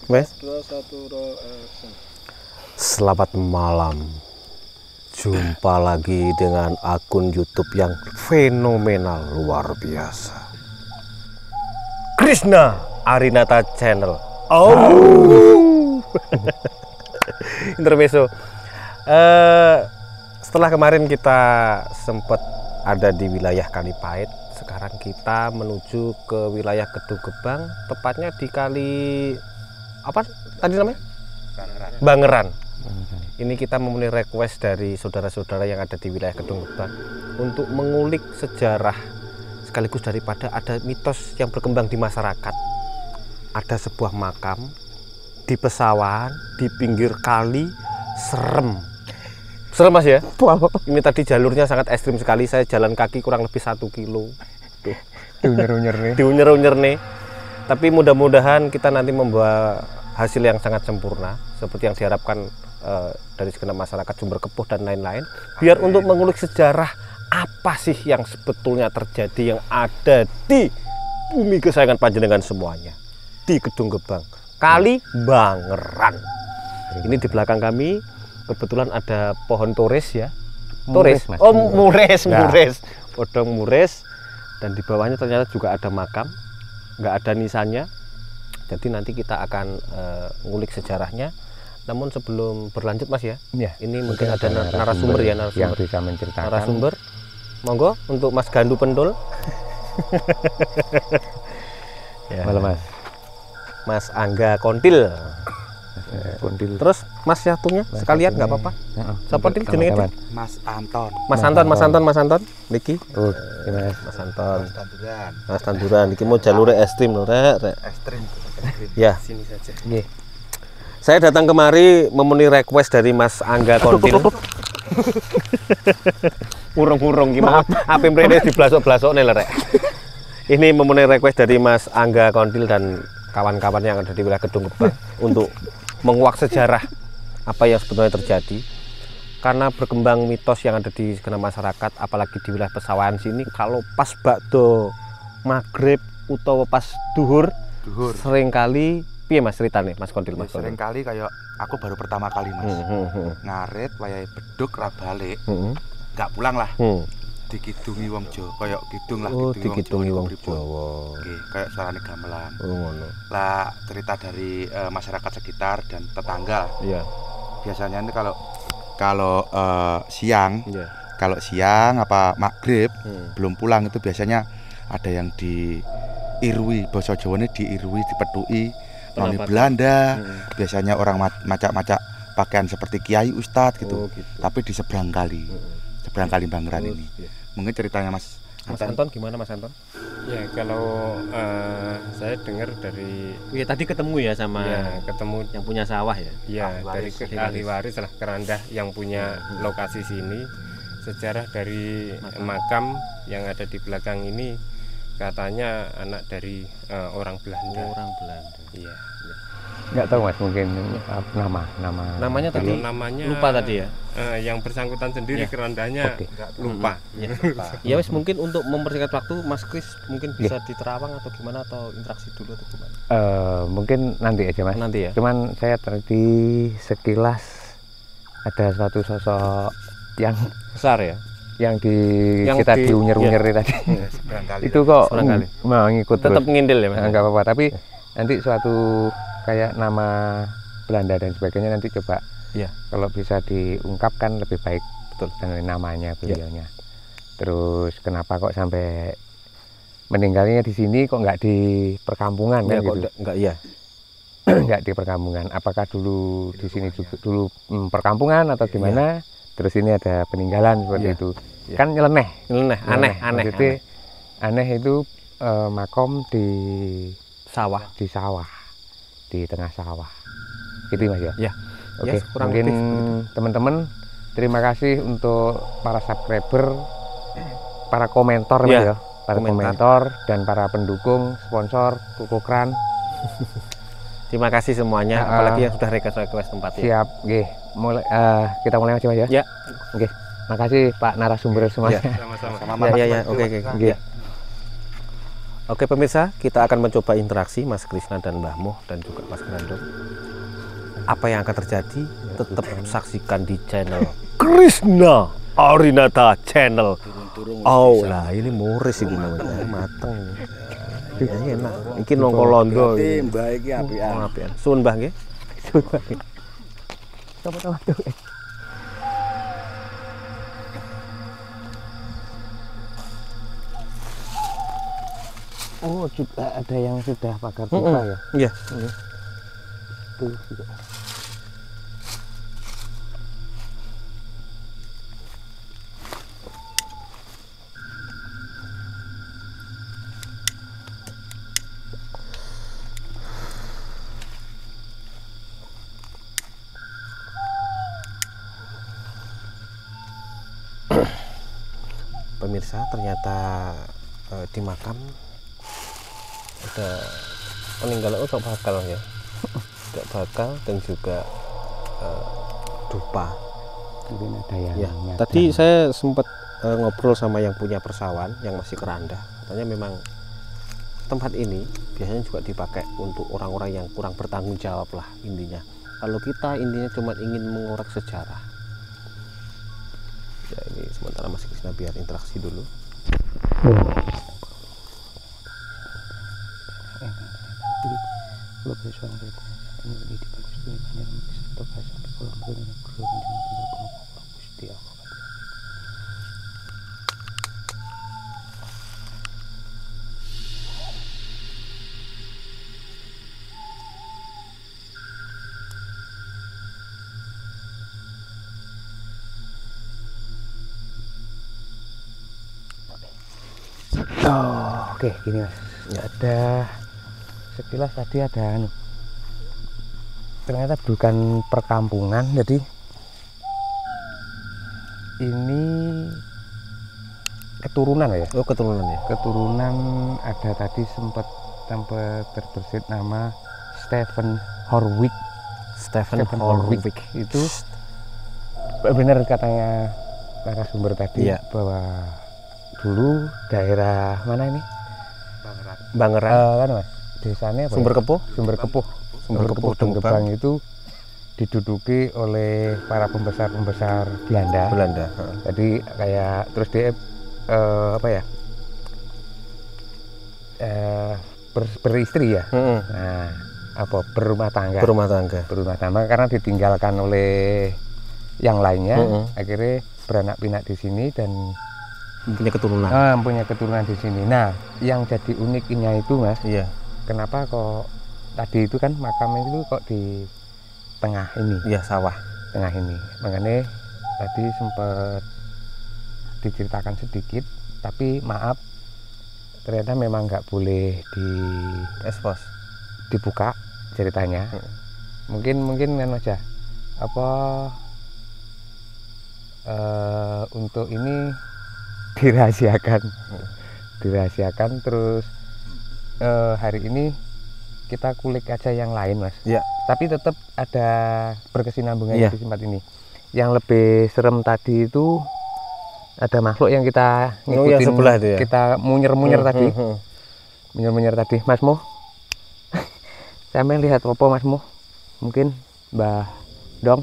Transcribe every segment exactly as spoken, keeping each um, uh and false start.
Wes. Selamat malam. Jumpa lagi dengan akun YouTube yang fenomenal luar biasa. Krishna Arinata Channel. Oh. Intermezzo. Uh, setelah kemarin kita sempat ada di wilayah Kalipait, sekarang kita menuju ke wilayah Kedung Gebang, tepatnya di Kali apa tadi namanya? Bangeran. Bangeran. Ini kita memenuhi request dari saudara-saudara yang ada di wilayah Kedung Gebang untuk mengulik sejarah sekaligus daripada ada mitos yang berkembang di masyarakat. Ada sebuah makam di pesawahan di pinggir kali, serem. Serem Mas ya? Ini tadi jalurnya sangat ekstrim sekali. Saya jalan kaki kurang lebih satu kilo. Tuh. Diunyer-unyer nih. Diunyer-unyer nih. Tapi mudah-mudahan kita nanti membawa hasil yang sangat sempurna seperti yang diharapkan uh, dari segenap masyarakat Sumber Kepuh dan lain-lain. Biar Amin. Untuk mengulik sejarah apa sih yang sebetulnya terjadi yang ada di bumi kesayangan panjenengan semuanya di Kedung Gebang, Kali Bangeran. Ini di belakang kami kebetulan ada pohon tores ya. Tores, Mures, oh mures, ya. mures, podong mures, dan di bawahnya ternyata juga ada makam, nggak ada nisannya. Jadi nanti kita akan uh, ngulik sejarahnya. Namun sebelum berlanjut Mas ya, ya ini mungkin, mungkin ada narasumber, narasumber ya, narasumber yang bisa menceritakan. Narasumber, monggo untuk Mas Gandu Pendul. Ya. Malam Mas. Mas Angga Kontil. Kontil. Terus Mas Yatunya mas sekalian nggak apa-apa. Seperti jenenge Mas Anton. Mas Anton, Mas Anton, Mas Anton. Niki. Oh, Mas. Mas Anton. Mas Tanduran. Mas Tanduran. Niki mau jalur ekstrim lho, Rek, Rek. Ekstrim. Ya. Sini saja. Nggih. Saya datang kemari memenuhi request dari Mas Angga Kontil. Urung-urung gimana? Apa mrene diblasok-blasokne lho, Rek. Ini memenuhi request dari Mas Angga Kontil dan kawan-kawan yang ada di wilayah Kedung Gebang untuk menguak sejarah apa yang sebenarnya terjadi. Karena berkembang mitos yang ada di segenap masyarakat, apalagi di wilayah pesawahan sini, kalau pas bakdo maghrib utawa pas duhur, duhur. seringkali piye Mas ceritane Mas Kontil Mas? Sering kali kayak aku baru pertama kali Mas. Hmm, hmm, hmm. Ngarit wayahe beduk ra balik. Hmm. Gak pulang lah. Hmm. Dikidungi wong Jawa, kayak kidung lah, oh, dikidungi wong Jawa. Oke, kayak suarane gamelan. Oh ngono. Lah cerita dari uh, masyarakat sekitar dan tetangga. Iya. Biasanya ini kalau kalau uh, siang, yeah. kalau siang apa maghrib hmm. belum pulang itu biasanya ada yang diirui, basa Jawane diirui, dipetui noni Belanda. Hmm. Biasanya orang macak-macak pakaian seperti kiai ustadz gitu. Oh, gitu. Tapi di seberang kali. Hmm. Seberang Kali Bangeran oh, ini. Iya. Mungkin ceritanya Mas Mas Anton gimana Mas Anton? Ya kalau uh, saya dengar dari ya tadi ketemu ya sama ya, ketemu yang punya sawah ya. Iya, dari ahli waris lah Kerandah yang punya hmm. lokasi sini. Sejarah dari makam. makam yang ada di belakang ini katanya anak dari uh, orang Belanda. Oh, orang Belanda. Iya. Nggak tahu Mas, mungkin nama nama namanya tadi namanya lupa tadi ya. Uh, yang bersangkutan sendiri ya. Kerandanya okay. lupa. Ya, ya wes mungkin untuk mempersingkat waktu Mas Kris mungkin bisa yeah. diterawang atau gimana atau interaksi dulu atau gimana? Uh, mungkin nanti aja Mas. Nanti ya. Cuman saya tadi sekilas ada suatu sosok yang besar ya. Yang di yang kita di, diunyer-unyer ya. tadi. Ya, itu kok mau ngikut tetap terus. ngindil ya Mas. Enggak apa-apa, tapi nanti suatu kayak nama Belanda dan sebagainya nanti coba ya kalau bisa diungkapkan lebih baik betul dan namanya beliaunya. Ya. Terus kenapa kok sampai meninggalnya di sini kok nggak di perkampungan ya, kan kok gitu? Nggak iya. Nggak di perkampungan. Apakah dulu di, di sini juga ya. dulu hmm, perkampungan atau gimana? Ya. Terus ini ada peninggalan seperti ya. itu. Ya. Kan nyeleneh. Nyeleneh, aneh, aneh. Maksudnya aneh, aneh itu eh, makom di sawah, di sawah. di tengah sawah gitu Mas ya. Ya. Oke, yes, mungkin teman-teman terima kasih untuk para subscriber, para komentor ya, Mas ya, para komentar. komentor dan para pendukung, sponsor Kukukran. Terima kasih semuanya, uh, apalagi yang sudah request-request tempatnya. Siap, nggih. Mulai uh, kita mulai Mas ya. Ya. Oke. Makasih Pak narasumber semuanya. Sama-sama. Sama-sama. Ya, ya, ya. Oke, oke. Nggih. Oke pemirsa, kita akan mencoba interaksi Mas Krisna dan Mbah Moh dan juga Mas Grandong. Apa yang akan terjadi? Tetap saksikan di channel Krisna Arinata Channel. Oh lah, ini Moris ini namanya, mateng. Ya enak. Iki nongko londo. Mbah iki apian. Apian. Suwun Mbah nggih. Suwun Mbah. Coba-coba tuh. Oh, juga ada yang sudah pagar pipa ya? Iya. Tuh juga. Pemirsa, ternyata eh, di makam ada peninggalan untuk bakal ya, tidak bakal dan juga uh, dupa. Mungkin ada yang ya. nyadang. Tadi saya sempat uh, ngobrol sama yang punya persawahan yang masih keranda. Katanya memang tempat ini biasanya juga dipakai untuk orang-orang yang kurang bertanggung jawab lah intinya. Kalau kita intinya cuma ingin mengorek sejarah. Ya ini sementara Mas Krisna biar interaksi dulu. Kalau berusaha mereka ini di bagus tuh banyak yang bisa tokai sampai kalau belum belum jangan tinggal penuh gusti Allah. Oh, oke, gini mas. Ya. Ada sekilas tadi ada anu. Ternyata bukan perkampungan, jadi ini keturunan ya. Oh, keturunan ya. Keturunan ada tadi sempat sampai terbersit nama Stephen Horwich. Stephen, Stephen Horwich. Horwich itu benar katanya para sumber tadi ya. Bahwa dulu daerah mana ini? Bangeran. Bangeran. Uh, kan mas, desanya apa? Sumber ya? Kepuh. Sumber Kepuh. Sumber Kepuh dan Gebang itu diduduki oleh para pembesar-pembesar Belanda. Belanda. Jadi kayak terus dia uh, apa ya? Uh, ber, beristri ya. Hmm. Nah, apa berumah tangga. Berumah tangga. Berumah tangga karena ditinggalkan oleh yang lainnya, hmm. akhirnya beranak pinak di sini dan punya keturunan. Ah, punya keturunan di sini. Nah, yang jadi uniknya itu mas, iya. Kenapa kok tadi itu kan makam itu kok di tengah ini? Iya, sawah. Tengah ini. Makanya tadi sempat diceritakan sedikit, tapi maaf, ternyata memang nggak boleh di expose, dibuka ceritanya. Hmm. Mungkin mungkin kan aja apa uh, untuk ini dirahasiakan, hmm. dirahasiakan terus uh, hari ini kita kulik aja yang lain mas. Ya. Tapi tetap ada berkesinambungannya ya. Di tempat ini. Yang lebih serem tadi itu ada makhluk yang kita ngikutin, oh, yang sebelah itu ya? Kita munyer-munyer hmm, tadi, hmm, hmm. munyer-munyer tadi, Mas Mo. Saya main lihat apa Mas Mo? Mungkin Mbah Dong.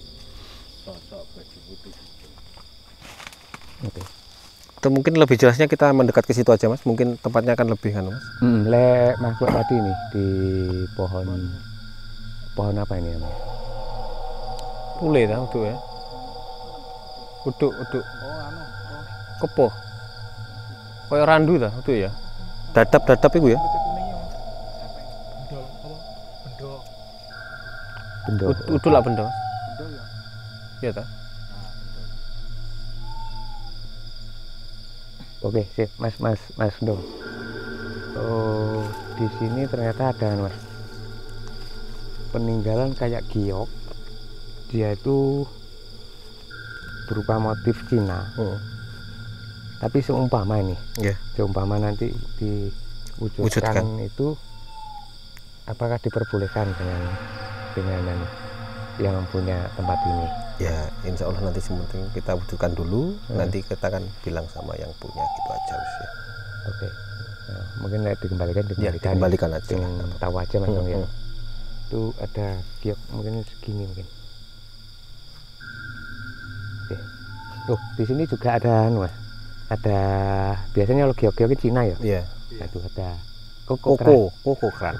Oke. Okay. Atau mungkin lebih jelasnya kita mendekat ke situ aja mas, mungkin tempatnya akan lebih kan mas. Hmm, le makhluk tadi nih di pohon pohon apa ini namanya? Pule tahu tuh ya. Uduk uduk. Oh anu. Kepoh. Kayak randu dah itu ya. Dadap dadap itu ya. Bendo. Uduk lah bendo. Bendo ya. Iya ta. Oke, sip, Mas, Mas, Mas Dong. Oh, di sini ternyata ada mas peninggalan kayak giok. Dia itu berupa motif Cina. Hmm. Tapi seumpama ini, yeah. seumpama nanti diwujudkan Wujudkan. Itu, apakah diperbolehkan dengan dengan yang punya tempat ini? Ya, insya Allah nanti sementing kita wujudkan dulu, hmm. nanti kita akan bilang sama yang punya gitu aja ya. Oke. Nah, mungkin dikembalikan dikembalikan, ya, dikembalikan aja. Yang tahu aja Mas Dong, ya. Itu ada giok mungkin segini mungkin. Oke. Tuh, di sini juga ada anu Mas. Ada biasanya kalau giok-giok Cina ya. Iya. Nah, itu ada koko koko, koko keran.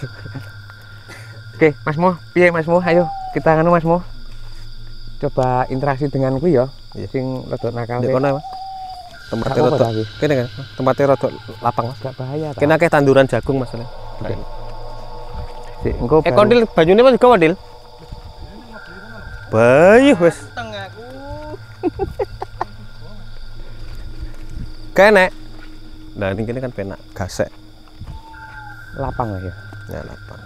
Oke, Mas Mo, piye Mas Mo? Ayo kita nganu Mas Mo. Coba interaksi dengan kuwi ya. Iya. Sing rada nakal. Nek kono, Mas. Tempatnya rada. Kene kan, tempatnya rada lapang, Mas. Gak bahaya ta. Kene akeh tanduran jagung masalah. Oke. Sik, engko eh kondil bajune Mas juga kondil. Bayu wis. Tengahku. Kene. Nah, ini kan penak gasek. lapang lah ya. Ya, lapang.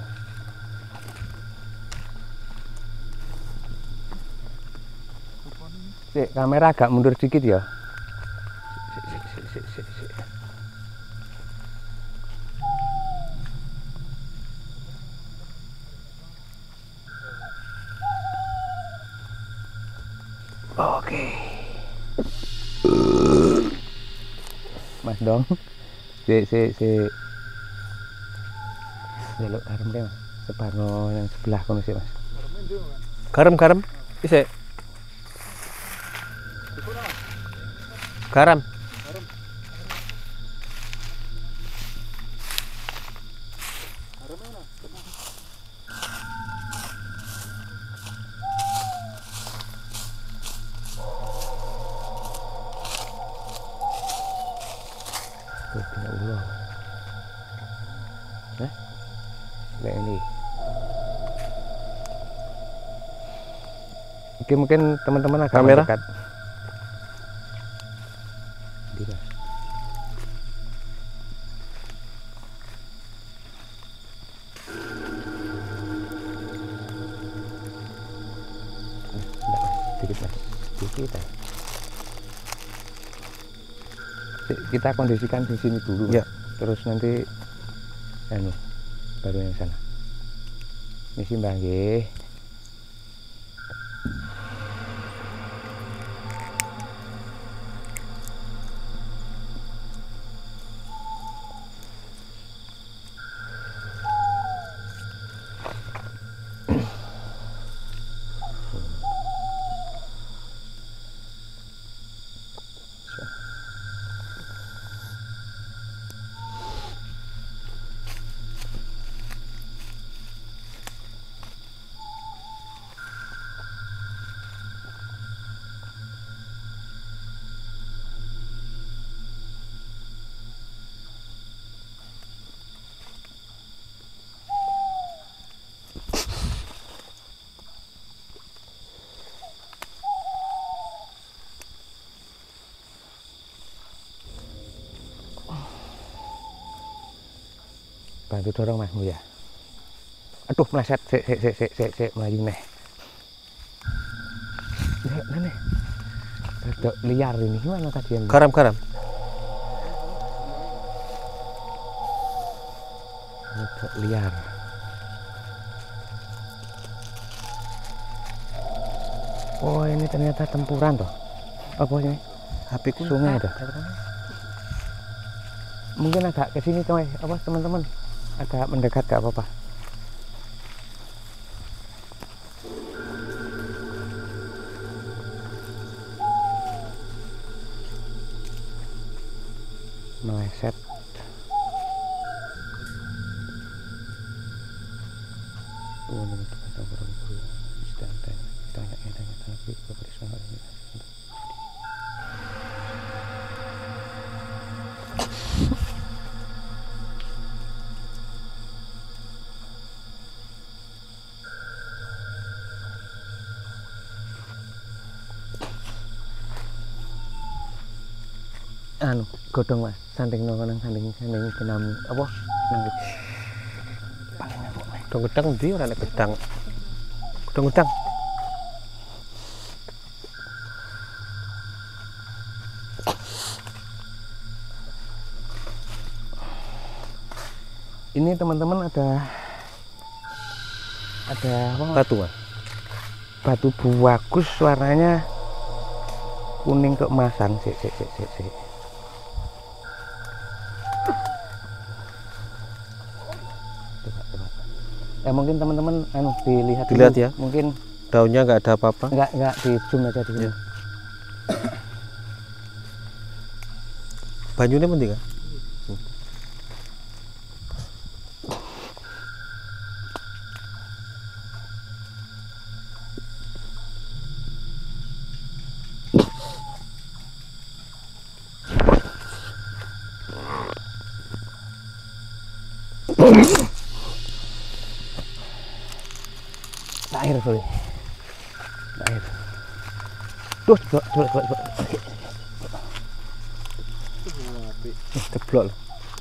Sik, kamera agak mundur sedikit ya. Sik, sik, sik, sik, sik. Oke. Mas Dong. Sik, sik, sik. Delok garam deh, Mas. Sebarno yang sebelah kono sih, Mas. Garam-garam isik. Garam. Tuh, kena ulo. Nah, kayak ini. Oke, mungkin teman-teman agak Kamera mendekat. Tidak. Sedikit mas, sedikit ya. Kita kondisikan di sini dulu, ya. Terus nanti, anu, baru yang sana. Misi mbak nggih. Bantu dorong Masmu ya. Aduh, meleset, sik sik sik sik sik sik melayu neh. Nek, nek. Rodok liar ini gimana tadi yang Garam-garam. rodok liar. Oh, ini ternyata tempuran toh. Apa ini? H P ku sungai dah. Mungkin agak ke sini coy, apa teman-teman? Agak mendekat gak apa-apa. Meleset. Anu godong mas sanding nongon sanding sanding kenam apa nang Gedang gedang ndi ora nek gedang. Gedang gedang. Ini teman-teman ada ada apa Batu mas. Batu bagus warnanya kuning keemasan sik sik sik sik sik. Ya, mungkin teman-teman anu dilihat dilihat dulu. Ya. Mungkin daunnya nggak ada apa-apa. Nggak nggak di zoom aja di sini. Ya. Banyunya penting kan? Air sorry. Air. Tuh, coba coba coba. Ceblok loh.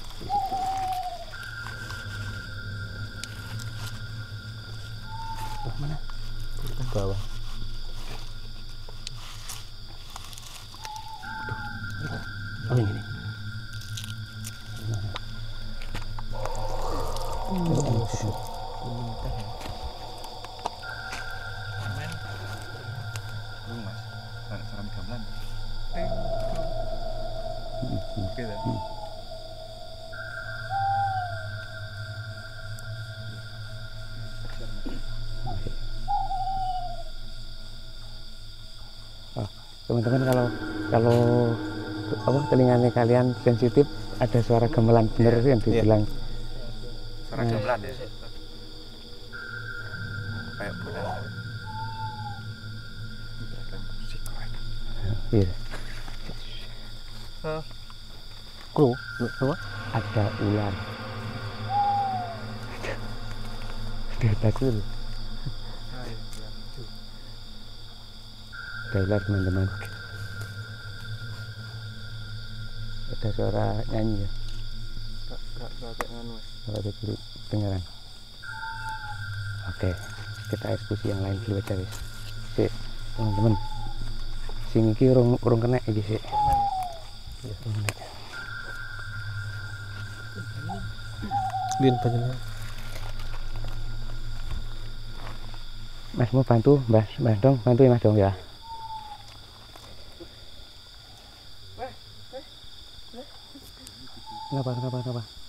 Oh, mana? Ke bawah. Oh ini nih. Teman-teman, kalau kalau apa telinganya kalian sensitif ada suara gamelan, bener sih yang dibilang. Suara nah. gamelan ya. Kayak bola. Iya. Hah. Kru, apa? Ada ular. Di atas itu. Ada ular, teman-teman. Ada suara nyanyi ya. Gak pakai nganu. Pakai dulu dengaran. Oke, kita eksekusi yang lain dulu aja wis. Sik, teman-teman. Sing iki urung urung kena iki sik. Ya, kena. Lin panjenengan. Mas mau bantu, Mas, Mas dong, bantu ya Mas dong ya. Kenapa, kenapa, kenapa?